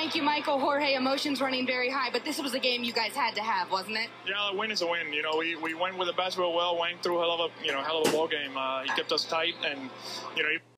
Thank you, Michael. Jorge, emotions running very high, but this was a game you guys had to have, wasn't it? Yeah, a win is a win. You know, we went with the best will. Wayne threw hell of a ball game. He kept us tight, and you know.